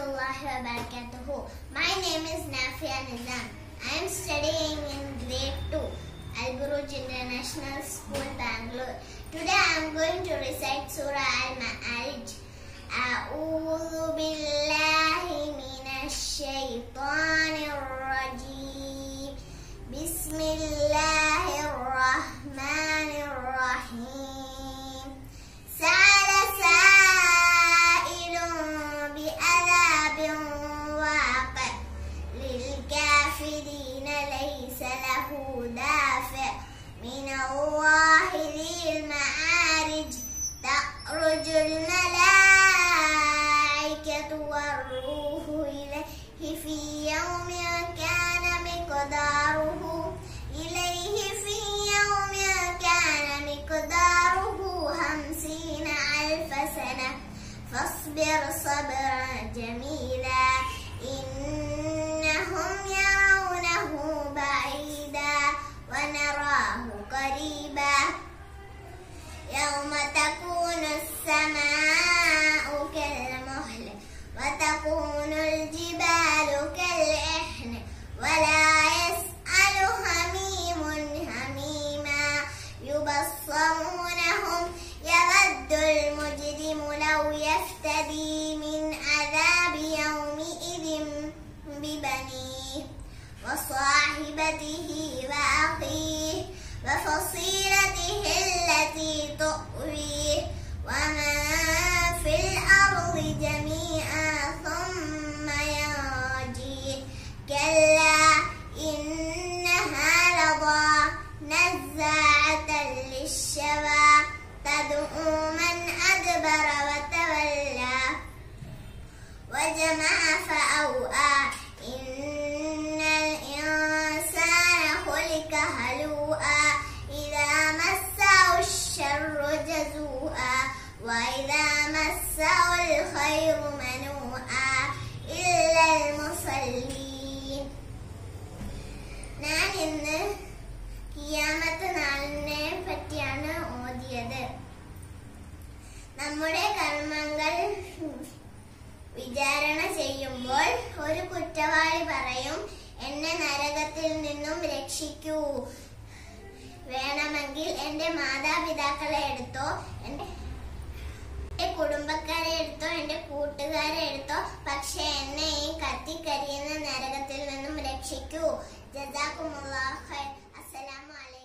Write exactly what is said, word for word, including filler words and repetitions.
warahmatullahi wabarakatuh. My name is Nafia Nizam. I am studying in grade two, Al-Buruj International School, Bangalore. Today I am going to recite Surah Al-Ma'arij. A'udhu billahi minash shaitanir rajim. Bismillahir rahmanir rahim. Sa'ala sa'ilun bi'adhabin waqi' للكافرين ليس له دافع من الله ذي المعارج تعرج الملائكة والروح إليه في يوم كان مقداره إليه في يوم كان مقداره خمسين ألف سنة فاصبر صبرا جميلا إنهم يرونه بعيدا ونراه قريبا يوم تكون السماء كالمهل وتكون الجبال كالعهن ولا يسأل حميم حميما يبصرونهم يود المجرم لو يفتدي من عذاب يومئذ ببنيه وصاحبته وأخيه وفصيلته التي تؤويه ومن في الأرض جميعا ثم ينجيه كلا إنها لظى نزاعة للشوى تدعو من أدبر وتولى وجمع فأوعى إن الإنسان خلق هلوعا إذا مسه الشر جزوعا وإذا مسه الخير منوعا إلا المصلين. ഞാൻ ഇന്ന് ഖിയാമത്ത് നാളിനെ പറ്റിയാണ് ഓതിയത്. നമ്മുടെ കർമ്മങ്ങൾ വിചാരണ ചെയ്യുമ്പോൾ ഒരു കുറ്റവാളി പറയും, എന്നെ നരകത്തിൽ നിന്നും രക്ഷിക്കൂ. വേണമെങ്കിൽ എന്റെ മാതാപിതാക്കളെ എടുത്തോ, എന്റെ കുടുംബക്കാരെ എടുത്തോ, എന്റെ കൂട്ടുകാരെ എടുത്തോ, പക്ഷെ എന്നെ ഈ കത്തിക്കരിയുന്ന നരകത്തിൽ നിന്നും രക്ഷിക്കൂ. ജസാക്കുമുല്ലാഹ് ഖൈർ. അസ്സലാമു അലൈക്കും.